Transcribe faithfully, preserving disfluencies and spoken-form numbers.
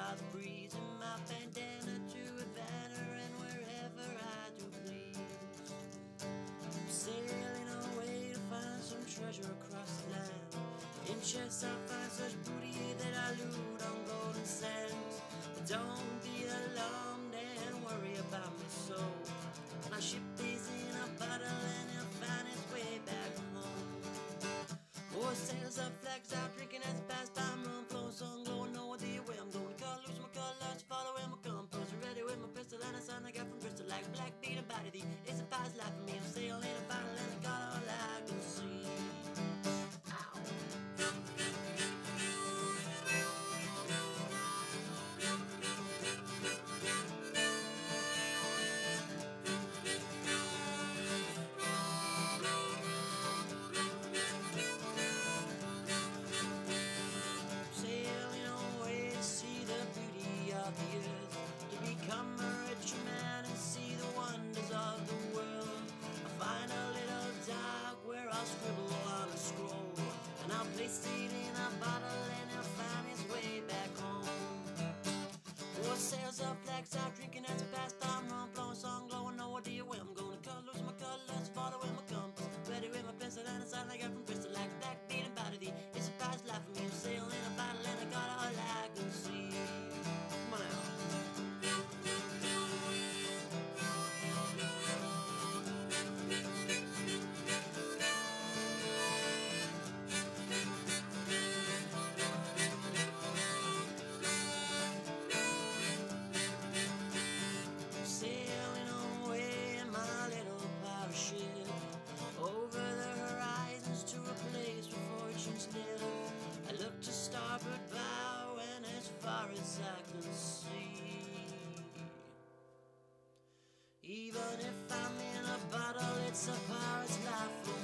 by the breeze, and my bandana to Havana, and wherever I do please. I'm sailing away to find some treasure across the land. In chests I find such booty that I loot on golden sands. But don't be alarmed and worry about me so. My ship is in a bottle and it'll find its way back home. More sails up, flags out, drinking as I pass by. Moon flowing, sun glowing, no idea where I'm going. Cut loose my colors, following my compass. Ready with my pistol and a sign I got from Bristol. Like a black beat about it, it's a past life for me. I'm sailing a bottle and I got all I can see. Of the earth, to become a richer man and see the wonders of the world. I'll find a little dog where I'll scribble on a scroll, and I'll place it in a bottle and it'll find its way back home. Four sails up, flags out, drinking as I pass by. Rum blowing, song glowing, no idea where I'm going. Cut loose my colors, following my compass. Ready with my pencil and a sign I got from Bristol. Like a black beat about it, it's a past life for me. I'm sailing a bottle and I got all I can see. Come on out. Sailing away in my little pirate ship, over the horizons to a place where fortunes live. I look to starboard bow and as far as I can see. Even if I'm in a bottle, it's a pirate's life for